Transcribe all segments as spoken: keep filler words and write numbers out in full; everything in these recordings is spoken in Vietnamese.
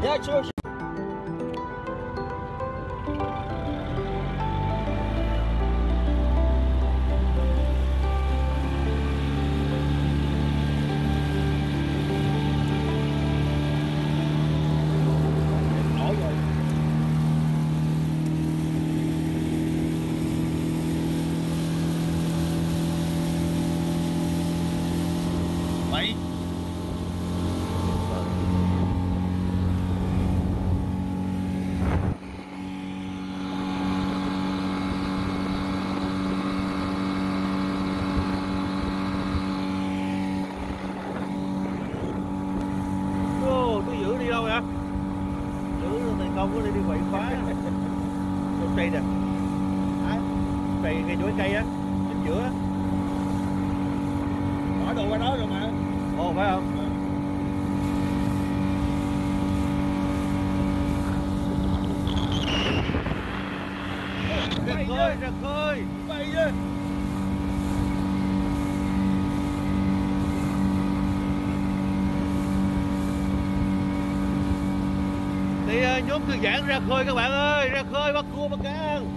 Yeah, sure. Không có đi quậy phá trong cây nè, cây cây chuối cây á, chính giữa bỏ đồ qua đó rồi mà. Ồ phải không? Ra khơi, ra khơi, bay chứ. Thì nhóm thư giãn ra khơi các bạn ơi, ra khơi bắt cua bắt cá ăn.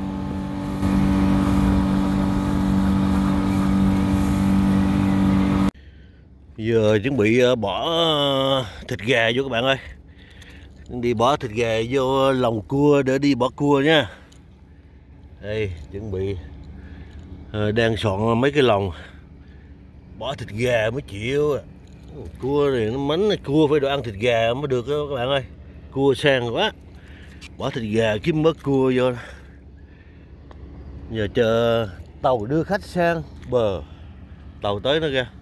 Giờ chuẩn bị bỏ thịt gà vô các bạn ơi. Đi bỏ thịt gà vô lòng cua để đi bỏ cua nha. Đây chuẩn bị đang soạn mấy cái lòng bỏ thịt gà mới chịu. Cua thì nó mánh, cua phải đồ ăn thịt gà mới được đó các bạn ơi. Cua sang quá, bỏ thịt gà kiếm mớ cua vô. Giờ chờ tàu đưa khách sang bờ. Tàu tới nó kìa.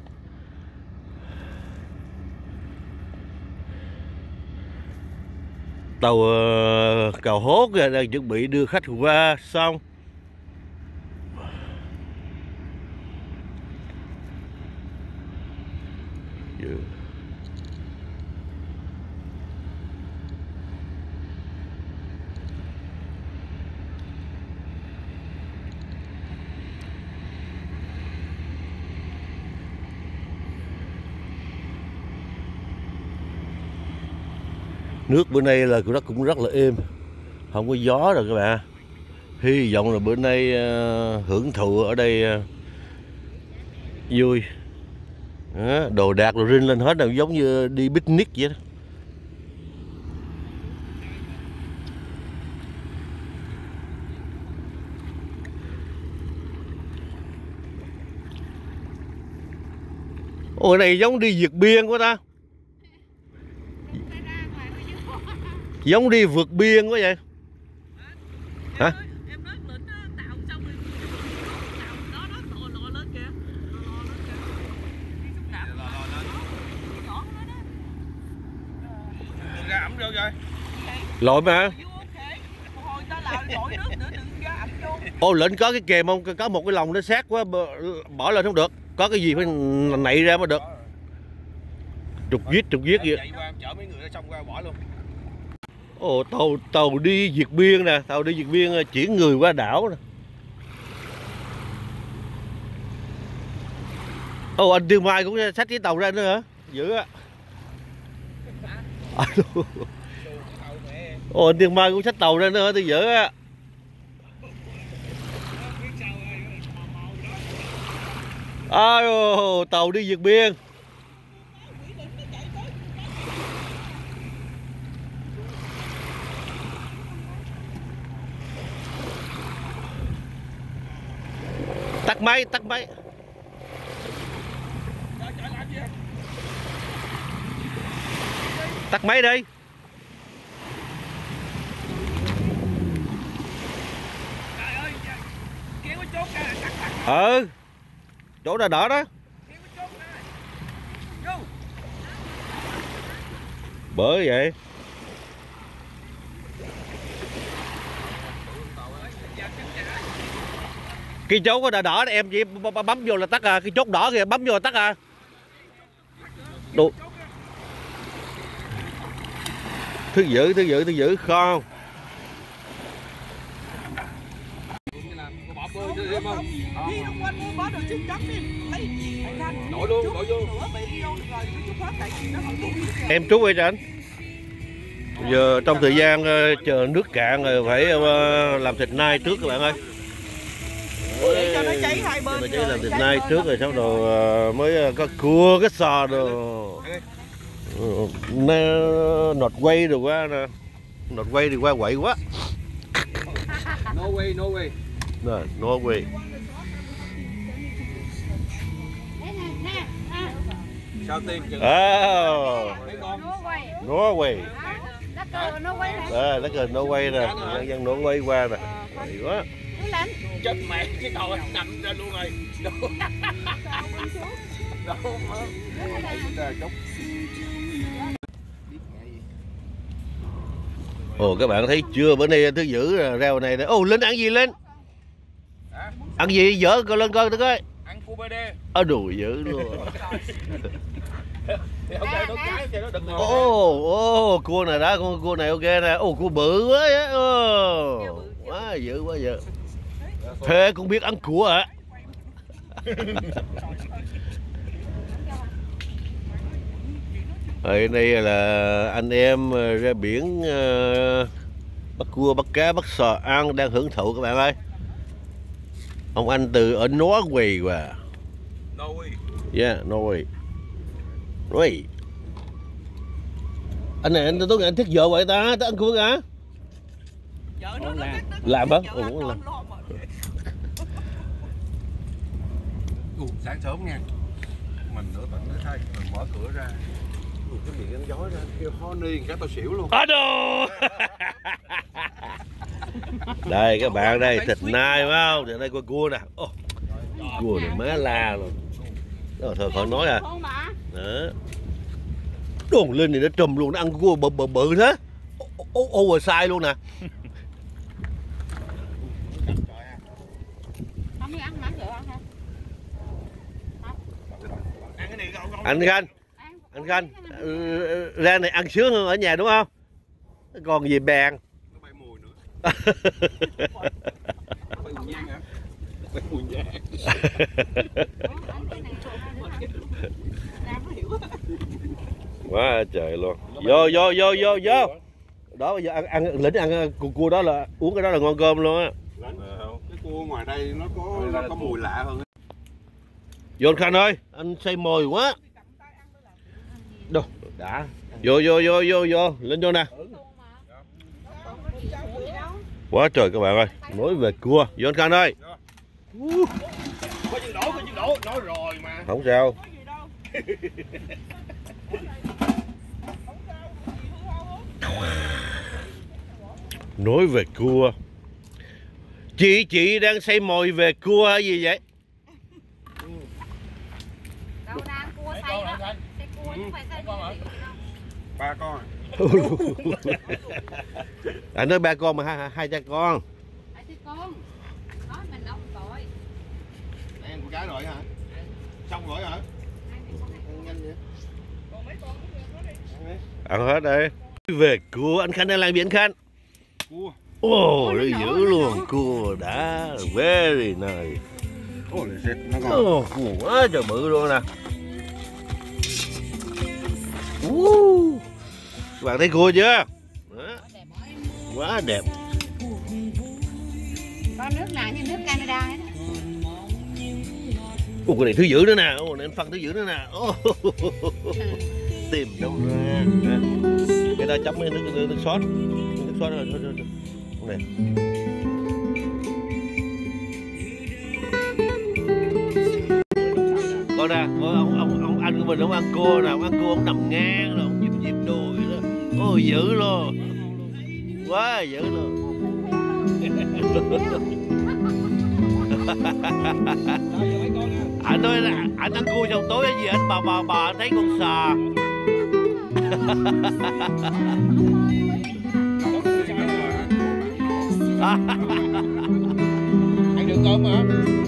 Tàu uh, cào hốt kìa, đang chuẩn bị đưa khách qua xong. Yeah. Nước bữa nay là nó cũng rất là êm, không có gió rồi các bạn. Hy vọng là bữa nay uh, hưởng thụ ở đây uh, vui. Đó, đồ đạc rồi rinh lên hết là giống như đi picnic vậy đó. Ôi này giống đi vượt biên quá ta. Giống đi vượt biên quá vậy. Hả? Lội mà. Ô lệnh có cái kèm không? Có một cái lồng nó sát quá bỏ lên không được. Có cái gì phải nảy ra mới được. Trục viết trục viết vậy. Chở mấy người xong qua bỏ luôn. Ồ tàu tàu đi vượt biên nè, tàu đi vượt biên chuyển người qua đảo nè. Ồ anh Tiêu Mai cũng xách cái tàu ra nữa hả? Dữ á. Ồ anh Tiêu Mai cũng xách tàu ra nữa hả? Tôi dữ á. À, tàu đi vượt biên. Tắt máy, tắt máy. Tắt máy đi. Ừ. Chỗ đỏ đỏ đó. Bởi vậy. Cái chốt có đỏ đỏ đó, em chỉ bấm vô là tắt à, cái chốt đỏ kìa bấm vô là tắt à. Đủ. Thứ giữ, thứ giữ, thứ giữ không. Đổi luôn, đổi vô. Em trút vậy anh. Giờ trong thời gian uh, chờ nước cạn rồi phải uh, làm thịt nai trước các bạn ơi. Để cho nó cháy hai bên. Nó cháy làm thịt nai trước rồi sau đó uh, mới uh, có cua, cái sò đồ. Nó nọt quay được quá nè. Nọt quay thì qua quậy quá. No way, no way. Nè, no way. Sao tim chừng. Oh, no way. Nó quay nè. À, nó cờ no way nè, nhân dân no way qua nè. Hay quá. Chết mẹ cái đầu anh nằm ra luôn rồi. Đâu mà. Ồ, các bạn thấy chưa, bữa nay thứ dữ rau này. Ồ, Linh ăn gì Linh? Ăn gì dở coi lên coi tôi coi. Ăn cua bê đê. Ở đùi dữ luôn. Ồ, ồ, cua này đã, con cua này ok nè. Ồ, cua bự quá á. Ồ, quá dữ quá dữ. Thế cũng biết ăn cua hả? Ở đây là anh em ra biển uh, bắt cua, bắt cá, bắt sò ăn, đang hưởng thụ các bạn ơi. Ông anh từ ở Norway và Norway. Yeah, Norway. Norway. Anh này anh tôi nghĩ anh thích vợ vậy ta, thích ăn cua hả? Vợ nó nó thích làm hả? Ủa, làm. Ủa, sáng sớm nha. Mình nửa tỉnh nó thay, mình mở cửa ra. Ủa, cái miệng anh giói ra, kêu honey, cái tao xỉu luôn. À đồ. Đây các bạn, đây thịt nai phải không? Thì đây coi cua nè. Oh, cua này má la luôn. Đó, thôi khỏi nói à. Đó. Đồn lên thì nó trùm luôn, nó ăn cua bự bự bự thế. Oversize luôn nè. Anh Khanh, anh Khanh, ra này ăn sướng hơn ở nhà đúng không? Còn gì bèn. Nó bay mùi nữa. Bay mùi nhang hả? Bay mùi nhang. Quá trời luôn. Vô vô vô vô vô. Đó bây giờ ăn ăn lĩnh ăn cua, cua đó là uống cái đó là ngon cơm luôn á. Cái cua ngoài đây nó có nó có mùi lạ hơn. Vô anh Khanh ơi, anh say mồi quá. Đâu, đã. Vô vô vô vô vô, lên vô nè. Quá trời các bạn ơi, nói về cua, vô anh Khanh ơi. Có chừng đổ, có chừng đổ, nói rồi mà. Không sao. Nói về cua. Chị chị đang xây mồi về cua hay gì vậy? Đâu đang cua xay đó. Xay cua chứ phải xay con hả? Ba con. Anh nói ba con mà hai, hai cha con. Hai cha con. Nói mình đâu rồi. Ăn con gái rồi hả? Xong rồi hả? Ăn nhanh vậy. Còn mấy con Ăn hết đây. Về cua, anh Khanh đang làm gì anh Khanh? Cua. Ồ, oh, nó dữ luôn, cua đã, very nice. Ồ, nó ngon. Ồ, cua quá trời bự luôn nè. Uh, các bạn thấy cua chưa? Đó. Quá đẹp. Có nước nào như nước Canada hết. Ồ, cái này thứ dữ nữa nè, ồ, này anh phân thứ dữ nữa nè. Oh, tìm đâu ra. Cái ta chấm cái nước, nước, nước sốt, nước sốt rồi, thôi, thôi, thôi. Này. Coi nè, coi ông, ông, ông anh của mình ông ăn cua nè, ông ăn cua ông nằm ngang rồi, ông nhịp nhịp đùi đó. Ôi dữ luôn. Quá dữ luôn. Anh nói là anh ăn cua trong tối cái gì anh bò bò bò thấy con sò. Ăn được cơm hả?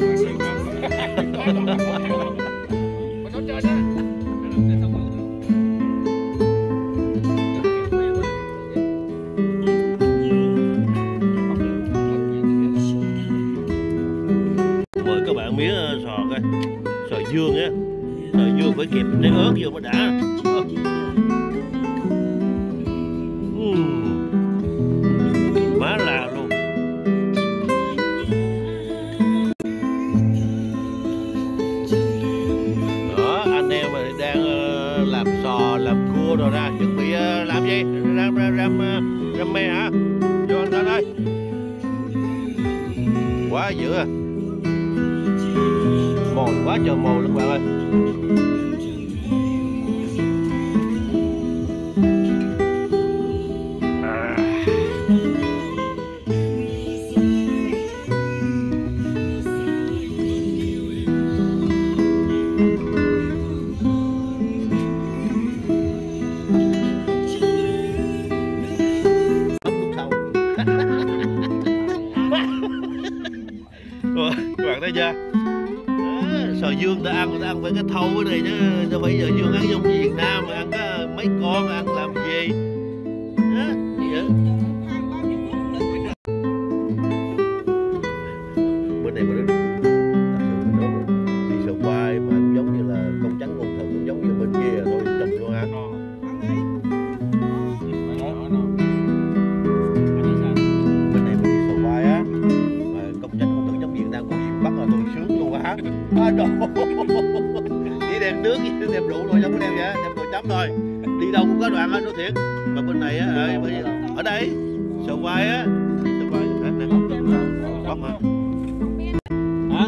Mời các bạn miếng sò coi, sò dương á, sò dương phải kẹp trái ớt vô mới đã. Uhm. gì? Ram ram ram ram me hả? Vô anh lên ơi. Quá dữ à. Mồi quá trời mồi luôn bạn ơi. Các bạn thấy chưa? Sò dương ta ăn ta ăn phải cái thau cái này chứ, đâu phải giờ dương ăn giống Việt Nam mà ăn có mấy con ăn làm gì? Đó, gì vậy? Bên này mà nó đi sầu khoai mà cũng giống như là con trắng con thận, cũng giống như bên kia thôi trồng vô ăn. Bên này mà đi sầu khoai á, mà con trắng con thận giống Việt Nam của Việt Bắc là tôi sướng luôn á. À, đồ đi đem nước đem rượu thôi, không có đem vậy, đem đồ chấm thôi, đi đâu cũng có đoạn anh nói thiệt. Mà bên này á, ở, ở đây sầu khoai á, sầu khoai nè nè bóc hả? Hả?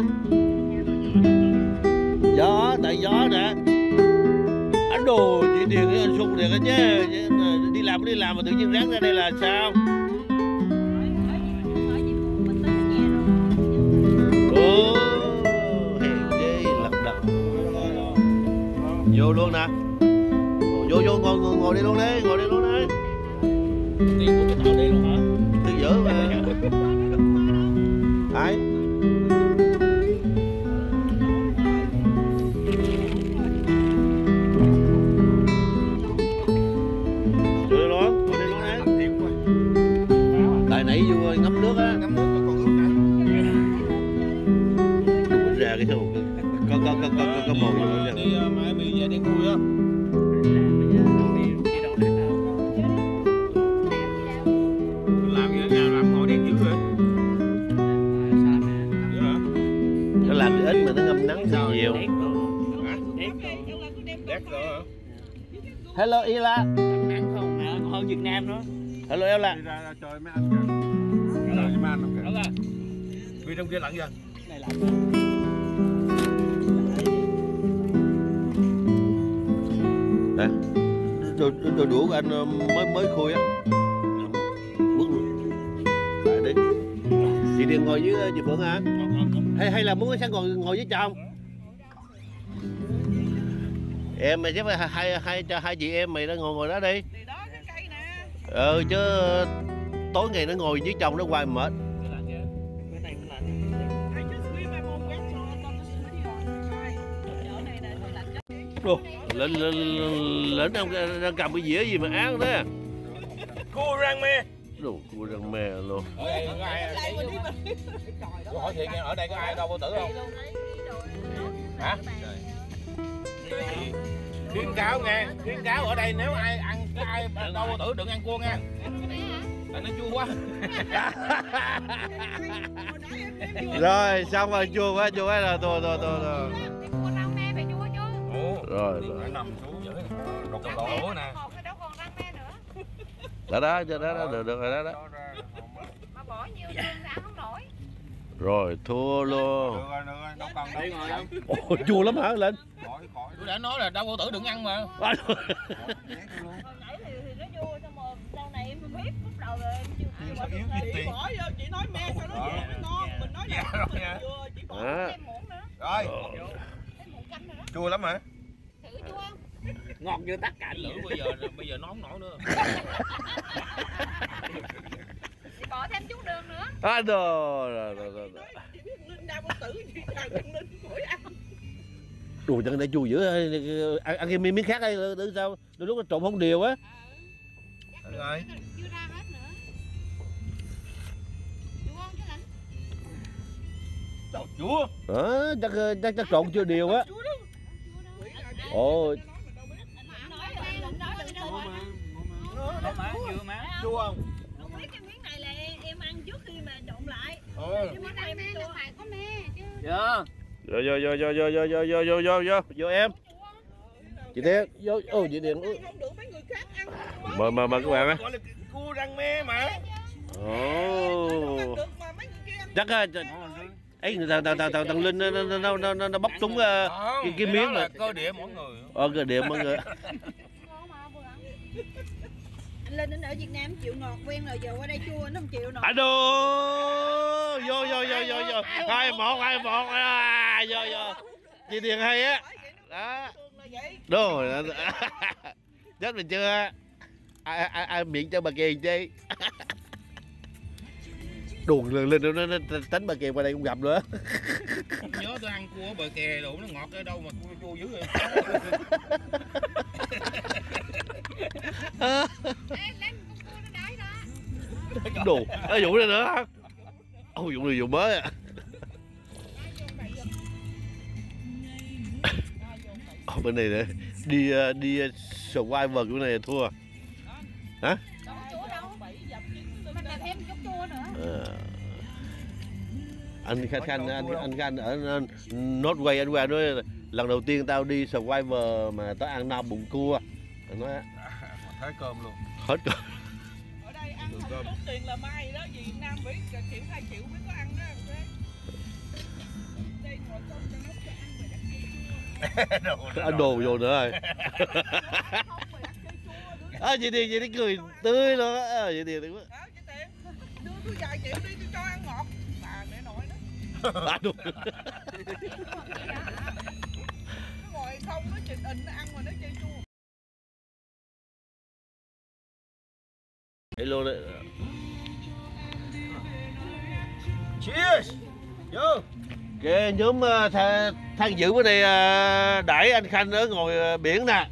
Gió, tại gió nè. Anh đồ chị Điền anh Xuân Điền chứ, đi làm đi làm mà tự nhiên ráng ra đây là sao? Vô luôn nè, vô vô ngồi ngồi, ngồi đi luôn đi, ngồi đi luôn đi. Tiền của cái tàu đi luôn hả? Tiền dữ mà. Ai? Vô đi luôn, ngồi đi luôn đi. Tại nãy vô ngắm nước á, ngắm nước còn ướt nè. Đụng ra cái số có có có có có mồi vô đi. Mai mì về đen vui á. Làm gì ở nhà làm ngồi đen dữ rồi. Nó làm ít mà nó ngâm nắng thì nhiều. Hello Ila. Nắng không mà hơn Việt Nam nữa. Hello Ela. Đi ra, ra chơi mấy anh kìa. Chơi với mấy anh không kìa. Vì trong kia lặn chưa? Này lạnh. Nè, đồ, đồ đũa của anh mới mới khui á. Bước lại đi. Chị Điền ngồi với chị Phượng hả? Hay hay là muốn sáng ngồi ngồi với chồng? Em mày xếp hai hai hai cho hai chị em mày nó ngồi ngồi đó đi. Ờ chứ tối ngày nó ngồi với chồng nó hoài mệt. Đồ, lên lên lên ông đang cầm cái dĩa gì mà án thế? Cua rang me. Đồ cua rang me luôn. Ở đây có ai? Tôi hỏi thiệt nha, ở đây có ai đâu bao tử không? Hả? Khuyến cáo nghe, khuyến cáo ở đây nếu ai ăn cái ai đâu bao tử đừng ăn cua nha. Tại nó chua quá. Rồi xong rồi, chua quá chua quá rồi, thôi thôi thôi thôi. Rồi rồi. Nằm xuống đục cái lỗ nè. Đó đó, cho đó đó, được được rồi đó đó. Mà bỏ nhiều đường thì ăn không nổi. Rồi thua luôn. Được rồi, được rồi, đâu cần đâu ngồi đâu. Ồ, chua lắm hả lên? Khỏi, khỏi. Tôi đã nói là đau bao tử đừng ăn mà. Hồi nãy thì, thì nó vui, xong rồi sau này em biết lúc đầu rồi em chưa ăn. Sao yếu biết tiền. Bỏ vô chị nói me sao nó dễ nó ngon, mình nói là rồi nha. chị bỏ Thêm muỗng nữa. Rồi, Thêm muỗng canh nữa đó. chua lắm hả? Thử chua không? Ngon như tắt cạnh lửa bây giờ bây giờ nó không nổi nữa. Thì bỏ thêm chút đường nữa. À rồi rồi rồi rồi. chị biết Linh đau bao tử chị nào chân Linh khỏi ăn. Đùa chân đây chua dữ, ăn ăn cái miếng miếng khác hay để sao? Đôi lúc nó trộn không đều á. Được rồi. Chưa ra hết nữa. Chua không chứ Linh? Trời chua. Đó, chắc chắc chắc trộn chưa đều á. Ồ. Nói ở đây Linh nói ở đâu mà. Đâu mà vừa mà. Chua không? Không biết cái miếng này là em, em ăn trước khi mà trộn lại. Ừ. Cái miếng này Rang me là phải có me chứ. Dạ. Vô vô vô vô vô vô vô vô vô vô vô em. Chị Điền, vô ô chị Điền. không được mấy người khác ăn. mời mời mời các bạn á. Gọi là cua răng me mà. Ồ. Chắc á ấy thằng thằng thằng thằng Linh nó nó nó nó, nó bóc trúng uh, cái, cái miếng mà. Cơ địa mỗi người. Ờ cơ địa mọi người. Anh Linh ở Việt Nam chịu ngọt quen rồi, giờ qua đây chua nó không chịu nổi. Alo. Vô vô vô vô vô. Hai một hai một à, vô vô. Chị Điền hay á. Đó. Đồ. Chết mình chưa? Ai ai ai miệng cho bà Kiền chi. Đuồn lên lên nó, nó, nó tránh bà Kiền qua đây cũng gặp nữa. Nhớ tôi ăn cua ở bờ kè đủ nó ngọt ở đâu mà cua chua dữ vậy. Đồ, nó vụ ra nữa hả? Ồ, vụ này vụ mới à. Ồ, bên này nè, đi đi Survivor của này thua. Hả? À. Anh Khanh Khanh anh anh Khanh ở Norway anh qua nói lần đầu tiên tao đi Survivor mà tao ăn no bụng cua. Anh nói hết cơm luôn. Hết cơm. Ở đây ăn không tốn tiền là may đó, vì Nam Mỹ triệu hai triệu mới có ăn đó. Đây ngồi công cho nó cho ăn rồi đặt Anh đồ vô nữa rồi. À, chị Điền, chị Điền cười tươi luôn á. À, chị Điền đừng quá. Đó, chị Điền, đưa tôi vài triệu đi tôi cho ăn ngọt. Bà mẹ nội đó. À, đúng. Nó ngồi không, nó chịch ịnh, nó ăn mà nó chơi chua. Đấy luôn đấy. Cheers. Vô. Cái nhóm uh, th than dữ bữa nay uh, đẩy anh Khanh ở ngồi uh, biển nè.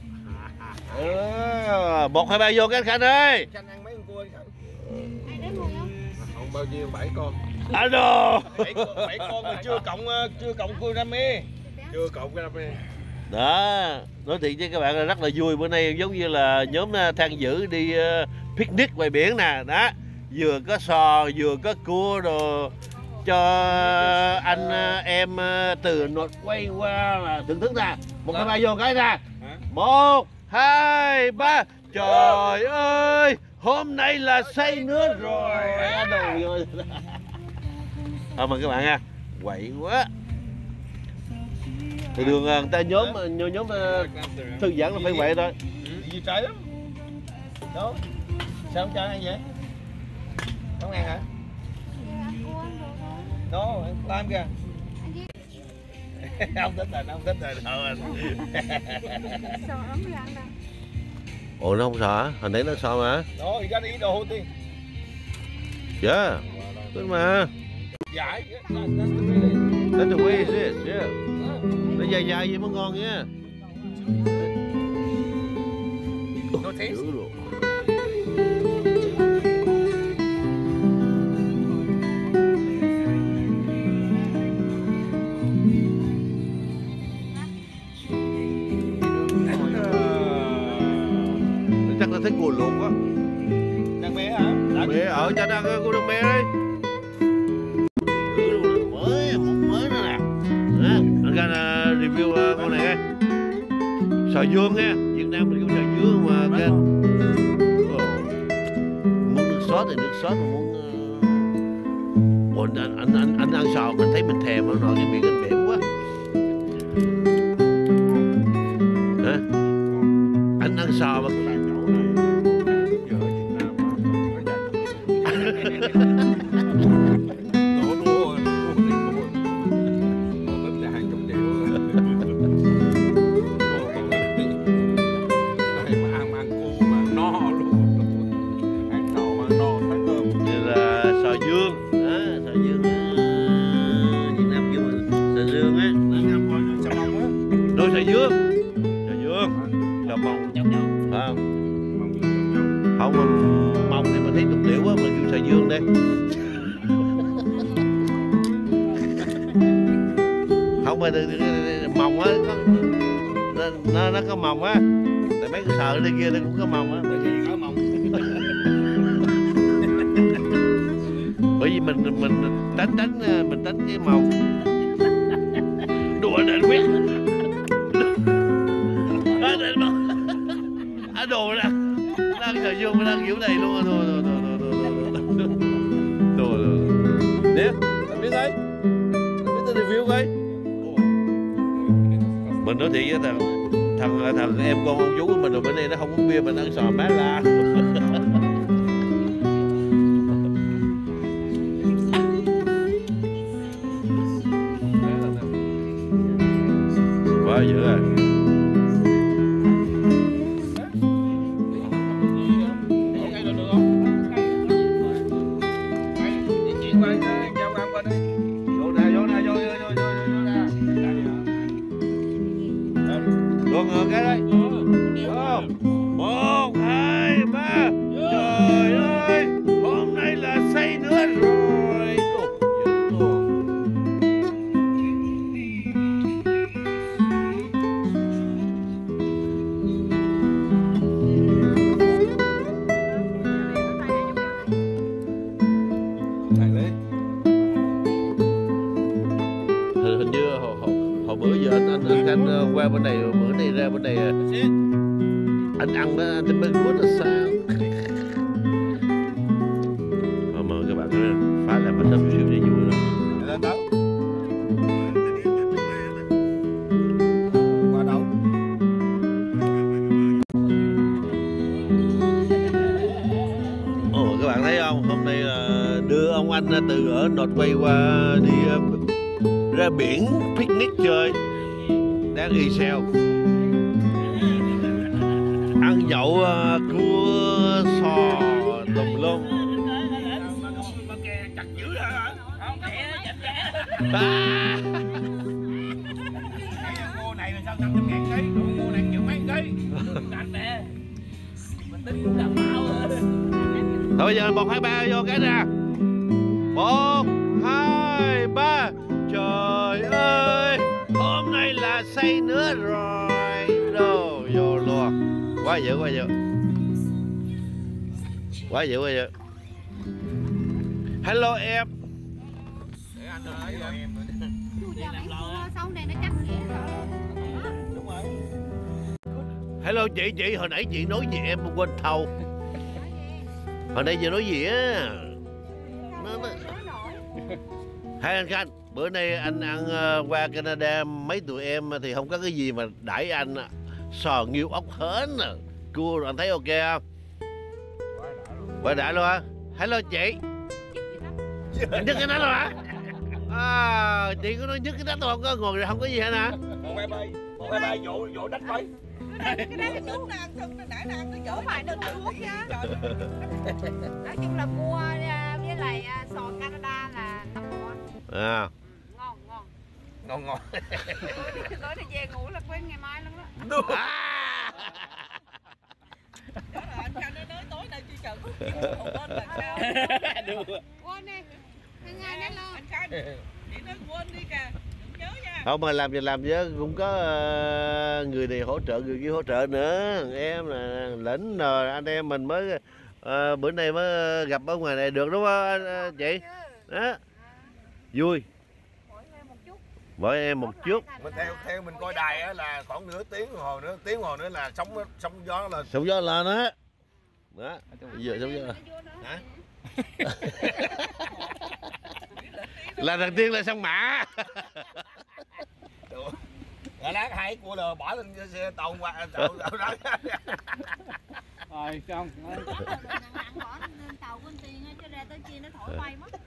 Ừ, một hai ba vô cái anh Khanh ơi. Khanh ăn mấy con cua anh Khanh? Không bao nhiêu, bảy con. Alo. Bảy con, bảy con mà chưa cộng chưa cộng cua rame. Chưa cộng cái rame. Đó, nói thiệt với các bạn là rất là vui, bữa nay giống như là nhóm than dữ đi uh, picnic ngoài biển nè, đó, vừa có sò vừa có cua đồ cho anh em từ nột quay qua là thưởng thức nè. Một hai ba vô cái nè. Một hai ba. Trời ơi, hôm nay là say nước rồi. Đồ rồi. Thôi mà các bạn nha, quậy quá. Thì đường người ta nhóm nhóm, nhóm thư giãn là phải quậy thôi. Gì trời lắm. Đó. Sao không cho ăn vậy? Không ăn hả? Đó, làm kìa. Không thích rồi, không thích rồi đâu anh. Ủa nó không sợ hả? Hồi nãy nó sợ mà. Đó, thì ra đi đồ đi. Dạ. Good mà. Giải. That's the way it is. Yeah. Nó dài dài vậy mới ngon nha. No taste. Chắc là thích cua luộc quá. Đang bé hả? Mẹ ở cho đang cua đồng mẹ đi. Mới mới nữa nè. Anh ra review con này nghe. Sò dương nha, Việt Nam mình kêu sò dương mà cái muốn nước sốt thì nước sốt, mà muốn ủa, anh anh anh anh ăn sò mình thấy mình thèm nó rồi, cái miệng anh bẻm quá. Hả? Anh ăn sò mà không mà mông thì mình thấy tục tiểu quá, mình kêu sò dương đây. Không mà mông á, nó, nó nó có mông á, tại mấy cái sờ đây kia nó cũng có mông á. Có mông. Bởi vì mình mình tránh tránh mình tránh cái mông. Đùa để biết. Á đồ nè. vô mới đang kiểu này luôn rồi. Thôi thôi thôi. Nè, anh biết đấy. Biết tôi review coi. Mình nói thiệt với thằng thằng thằng em con ông chú của mình rồi bữa nay nó không uống bia mình ăn sò má la. Quá dữ rồi. Cái đấy. Một, hai, ba. Trời ơi, hôm nay là say nữa rồi. Hình như hồi, hồi, hồi bữa giờ anh anh anh Khanh qua bên này, bữa nay ra bên này anh ăn đó anh mới nuốt là sao. Mà mời các bạn phá lại bánh đâm siêu để vui đó. Qua đâu? Ồ, các bạn thấy không, hôm nay là đưa ông anh từ ở Nọt quay qua đi ra biển picnic chơi, đang y xèo ăn nhậu uh, cua sò tùm lum. À. Mua này là sao năm trăm ngàn ký, mua này chịu mấy ký. Anh nè, mình tính cũng làm bao rồi. Thôi bây giờ một hai ba vô cái nè. Một hai ba. Trời ơi, hôm nay là say nữa rồi. Đồ vô luôn. Quá dữ, quá dữ. Quá dữ, quá dữ. Hello em. Hello chị, chị hồi nãy chị nói gì em quên thâu. Hồi nãy giờ nói gì á? Hai anh Khanh, bữa nay anh ăn uh, qua Canada mấy tụi em thì không có cái gì mà đãi anh sò nghiêu ốc hến nè, cua, anh thấy ok không? Quá đã luôn hả? Hello chị. Nhức cái nách rồi hả? À, chị có nói nhức cái nách thôi, không có ngồi không có gì hả nè? Một hai bay, một hai bay vỗ vỗ đất coi. Cái đó là nước nó ăn thân, nó nãy nó ăn nó chở phải nên thuốc nha. Nói chung là mua với lại sò Canada là năm ngon. À. Ngon ngon. Ngon ngon. Tối nay về ngủ là quên ngày mai luôn đó. À. Đó là anh Khanh nó nói tối nay chỉ cần thuốc chim hồn lên là sao? Quên đi. Ngày ngày đến lo. Anh Khanh, chị nói quên đi kìa. Đừng nhớ nha. Không mà làm gì làm chứ cũng có uh, người này hỗ trợ, người kia hỗ trợ nữa. Em là lĩnh rồi anh em mình mới uh, bữa nay mới gặp ở ngoài này được đúng không anh, uh, chị? Đó. Vui. Mỗi em một chút. Mình theo theo mình coi đài á là khoảng nửa tiếng đồng hồ nữa, tiếng đồng hồ nữa là sóng sóng gió lên. Sóng gió lên á. Đó. Bây giờ sóng gió. Hả? Là đầu tiên là sông Mã. Rồi lát hai cua lờ bỏ lên xe tàu qua tàu tàu đó. Rồi xong. Bỏ lên tàu con tiền chứ ra tới kia nó thổi bay mất.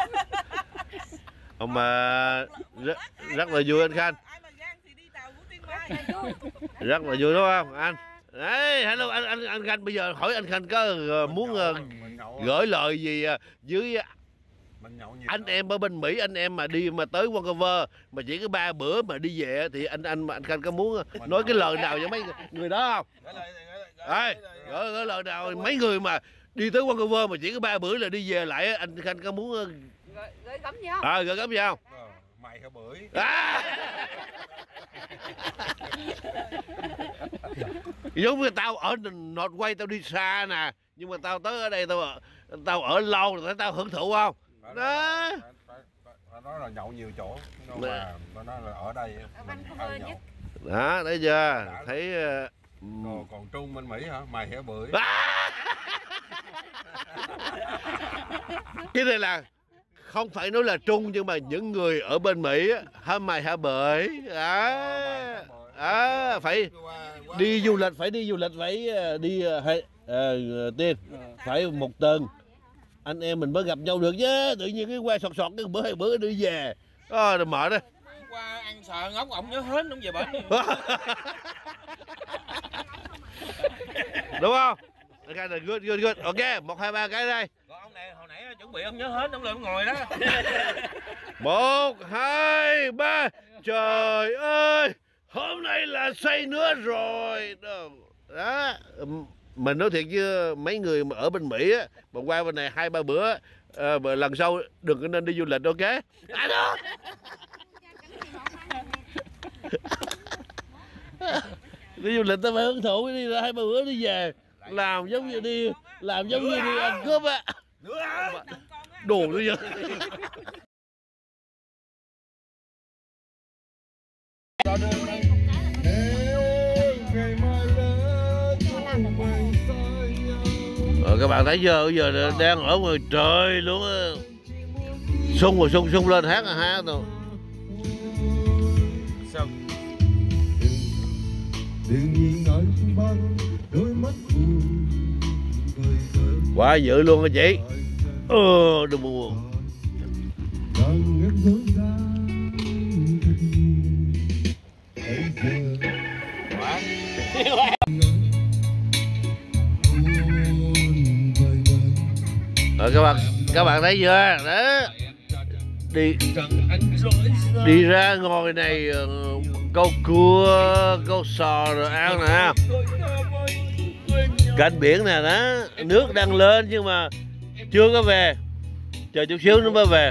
Ông mà rất, rất là vui anh Khanh. Ai mà gian thì đi tàu của Tiên Mai. Rất là vui đúng không anh? Đấy, hello anh anh anh Khanh, bây giờ hỏi anh Khanh có uh, muốn uh, gửi lời gì uh, với anh em ở bên Mỹ, anh em mà đi mà tới Vancouver mà chỉ có ba bữa mà đi về thì anh anh anh Khanh có muốn nói cái lời nào cho mấy người đó không? Đây, gửi, gửi lời nào mấy người mà đi tới Vancouver mà chỉ có ba bữa là đi về lại, anh Khanh có muốn uh, Gửi gắm gì không? À, gửi gắm gì không? Ờ, mày hả bưởi. À. Giống như tao ở Nọt quay tao đi xa nè, nhưng mà tao tới ở đây tao tao ở lâu rồi tao hưởng thụ không? Đó. Nó nói là nhậu nhiều chỗ, nhưng mà nó nói là ở đây Ở Vancouver nhất. Đó, thấy chưa? Thấy Còn, còn Trung bên Mỹ hả? Mày hả bưởi? Cái này là không phải nói là Trung, nhưng mà những người ở bên Mỹ á, hả mày hả bưởi à, à, phải đi du lịch, phải đi du lịch phải đi hay à, Tiên phải một tuần anh em mình mới gặp nhau được chứ, tự nhiên cái qua sọt sọt cái bữa hai bữa đi về à, mệt đó. Qua ăn sờ ngốc ổng nhớ hết đúng về bệnh. Đúng không? Okay, good, good, good. Ok, một hai ba cái đây. Còn ông này hồi nãy chuẩn bị ông nhớ hết, ông lên ngồi đó. Một hai ba. Trời ơi, hôm nay là say nữa rồi. Đó, mình nói thiệt chứ mấy người mà ở bên Mỹ á, mà qua bên này hai ba bữa, à, lần sau đừng có nên đi du lịch, ok? À, đó. Đi du lịch tao phải hưởng thụ, đi ra hai ba bữa đi về, làm giống như đi làm giống như đi ăn cướp á. Đồ nữa vậy. Rồi các bạn thấy giờ bây giờ đang ở ngoài trời luôn á, sung rồi sung sung lên hát là hát đâu. Sao? Quá dữ luôn á chị. Ờ, đừng buồn. Rồi các bạn, các bạn thấy chưa? Đó. Đi đi ra ngồi này câu cua, câu sò rồi ăn nè. Cạnh biển nè đó, nước đang lên nhưng mà chưa có về. Chờ chút xíu nữa mới về.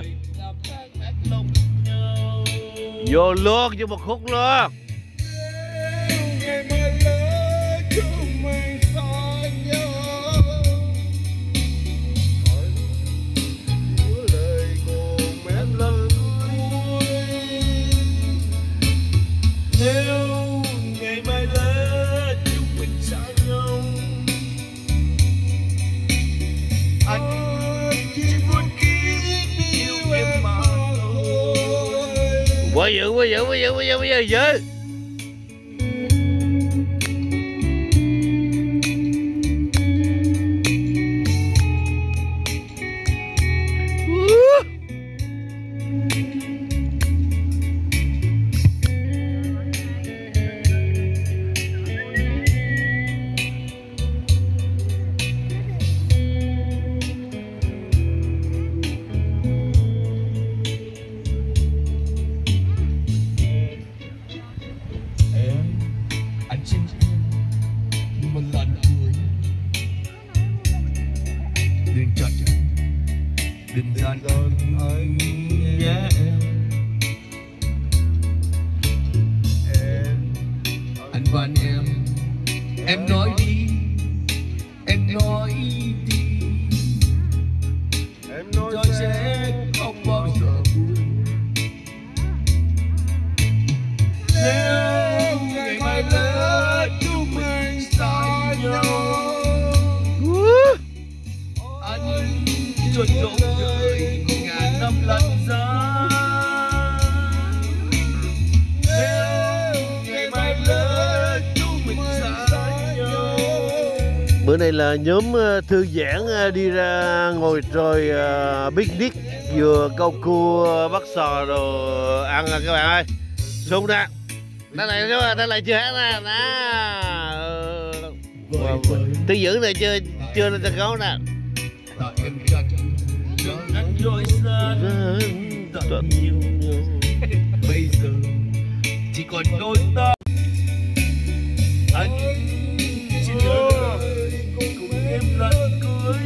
Vô luôn cho một khúc luôn. Quá dữ, quá dữ, quá dữ, quá dữ, quá dữ, dữ. Đừng giận anh nhé em. Anh van em, em nói đi, em nói đi, Em nói tôi sẽ không bao giờ buồn. Nếu ngày mai lớn chúng mình xa nhau, anh chuột trộm đời ngàn năm lần ra. Nếu ngày mai lớn chúng mình xa nhau. Bữa nay là nhóm thư giãn đi ra ngồi trồi uh, picnic, vừa câu cua bắt sò rồi ăn các bạn ơi. Xuống ra. Đây này, đây là chưa hát nè. Đó. Tư dưỡng này chưa chưa lên sân khấu nè. Tại em chắc rằng anh rồi xa thật nhiều. Bây giờ chỉ còn đôi ta. Anh xin ơi cùng em lần cưới.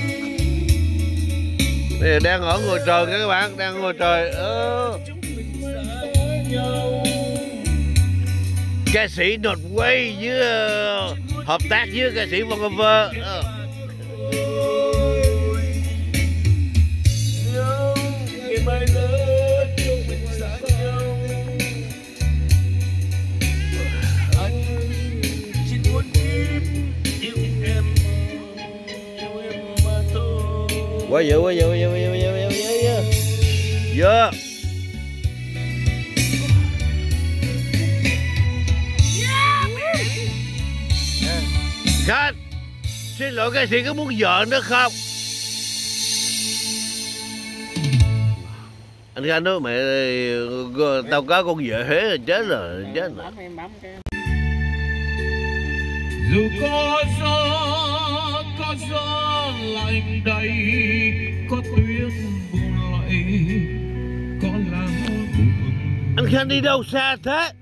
Đây đang ở ngồi trời các bạn, đang ngồi trời. Ờ. Ca sĩ Norway với uh, hợp tác với ca sĩ Bon Iver. Uh. Quá dữ, quá dữ, quá dữ, quá dữ, quá dữ, quá dữ. Dữ. Khanh, xin lỗi ca sĩ có muốn vợ nữa không? Anh Khanh nói mẹ tao có con vợ Huế rồi, chết rồi, chết rồi. Dù có gió, có gió lạnh đầy, có tuyết buồn lạy, có lá buồn. Anh Khanh đi đâu xa thế?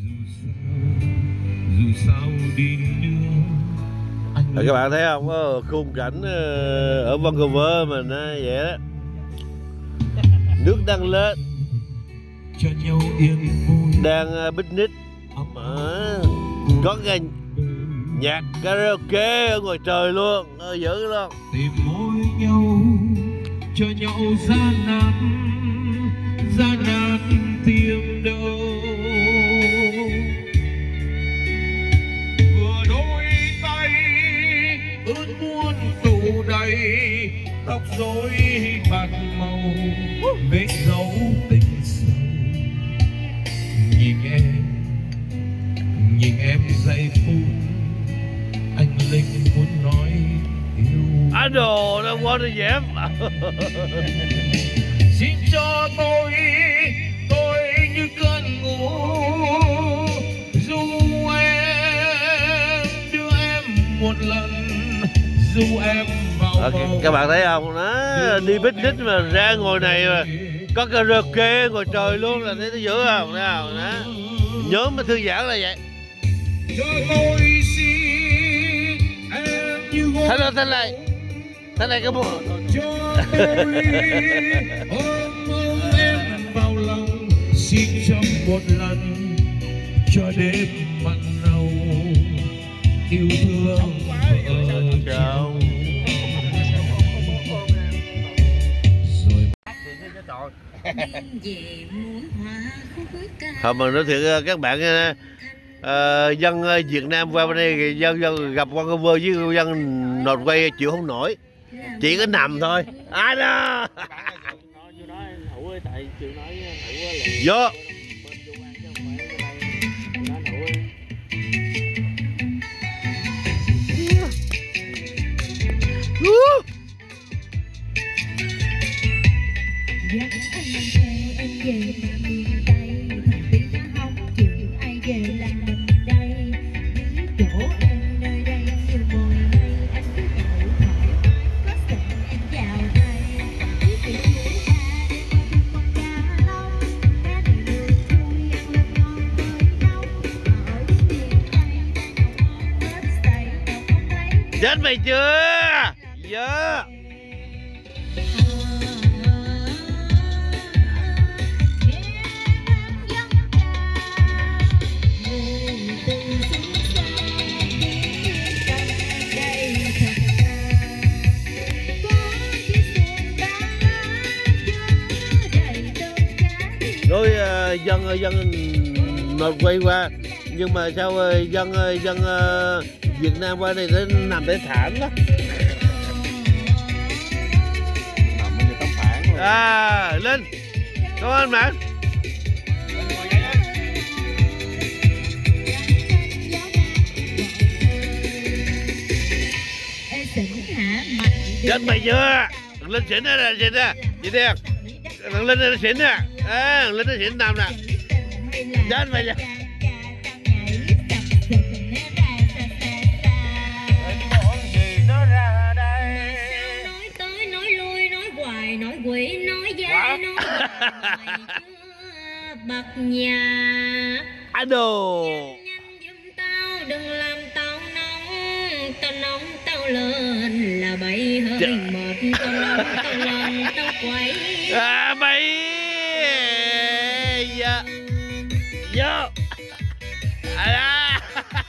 Dù sao đi nữa. À, các bạn thấy không, có khung cảnh ở Vancouver mình vậy đó, nước đang lên, cho nhau yên vui, đang picnic, à, có cái nhạc karaoke ở ngoài trời luôn, à, dữ luôn. tìm môi nhau, cho nhau gian nan, gian nan tìm đâu. Vừa đôi tay ướt muôn tù đầy, tóc rối bạc màu, vết dấu tình sâu. Nhìn em, nhìn em giây phút, anh Linh muốn nói yêu. Idol don't want to dám. Xin cho tôi, tôi như cơn ngủ, dù em đưa em một lần, dù em vào À, các bạn thấy không, nó đi picnic mà ra ngồi này mà có karaoke ngồi trời luôn, là thấy nó dữ không? Thấy không? Đó. Nhớ mới thư giãn là vậy. cho tôi xin em như Thế này, thế này, thế này cái bộ. cho tôi ôm ôm em vào lòng, xin trong một lần cho đêm mặn nồng yêu thương vợ chồng. Thôi mình nói thiệt các bạn nha, à, dân Việt Nam qua bên đây, dân, dân gặp Vancouver với dân nột quay chịu không nổi, chỉ có nằm thôi. Ai đó vô. Dắt anh mang theo em về Nam miền Tây, thằng Tí nó không chịu ai về làm mình đây. Dưới chỗ em nơi đây như mồi hay, anh cứ nhậu thoải mái, có sẵn em vào tay. Biết bị chú ta đem con con cá lông, cá này đường thui ăn lên ngon hơi nóng. Ở dưới miền Tây đang ngọc ngon hết say, đâu không lấy. Chết mày chưa? Dạ. Rồi uh, dân dân nộp quay qua, nhưng mà sao uh, dân uh, dân uh, Việt Nam qua đây để nằm để thảm đó. À, Linh, cảm ơn bạn. Chết mày chưa? Thằng Linh xỉn đó nè, xỉn nè, chị Tiên. Thằng Linh nó xỉn nè, à, thằng Linh nó xỉn nằm nè. Chết mày chưa? Nói tới nói lui nói hoài nói quỷ nói dai nói chưa bật nhà. Idol. Nhanh giùm tao đừng làm tao nóng, tao nóng tao lên là bậy hơi mệt, tao nóng tao lên tao quậy. À mày. Dạ. Vô. À.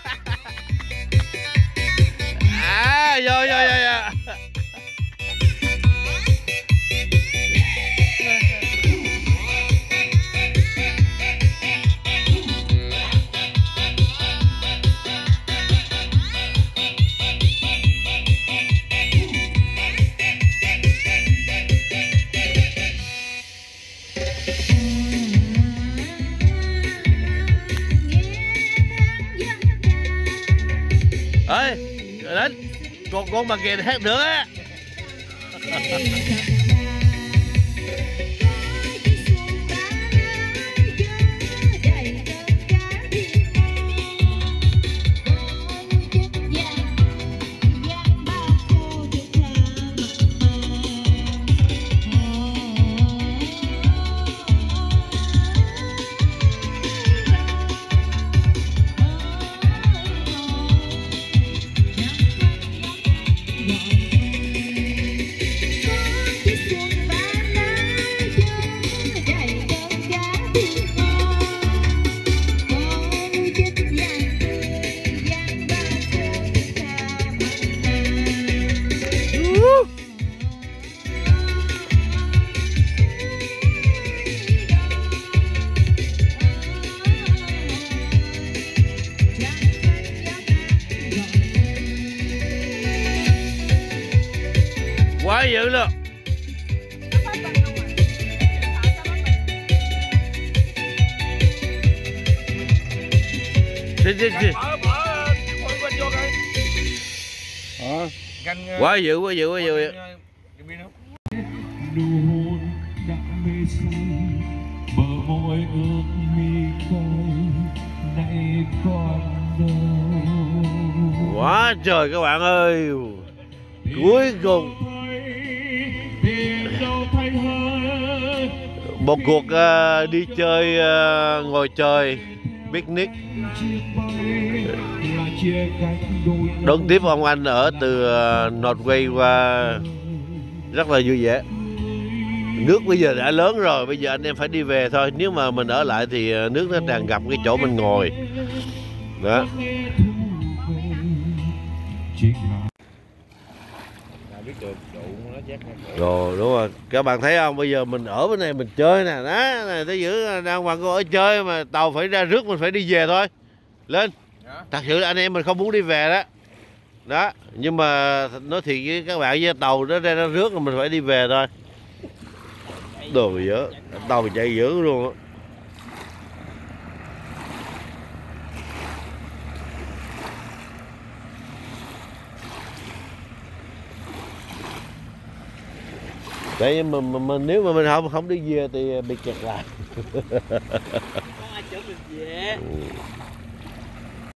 À, vô vô vô vô. còn con bà kè khác nữa á. Quá dữ luôn. Đi, đi, đi. Quá dữ, quá dữ, quá dữ. Nụ hôn đã mê say, bờ môi ướt mi cay, nay còn đâu. Quá trời các bạn ơi. Cuối cùng một cuộc uh, đi chơi uh, ngồi chơi picnic đón tiếp ông anh ở từ uh, Norway qua rất là vui vẻ. Nước bây giờ đã lớn rồi, bây giờ anh em phải đi về thôi. Nếu mà mình ở lại thì nước nó tràn ngập cái chỗ mình ngồi đó. Rồi đúng rồi, các bạn thấy không, bây giờ mình ở bên này mình chơi nè, đó này tới giữ đang hoàng cô ở chơi mà tàu phải ra rước mình phải đi về thôi. Lên. Thật sự là anh em mình không muốn đi về đó. Đó, nhưng mà nói thiệt với các bạn, với tàu nó ra nó rước là mình phải đi về thôi. Đồ dữ, tàu chạy dữ luôn á. Tại mà, mà, mà nếu mà mình không không đi về thì bị kẹt lại. Không ai chở mình về.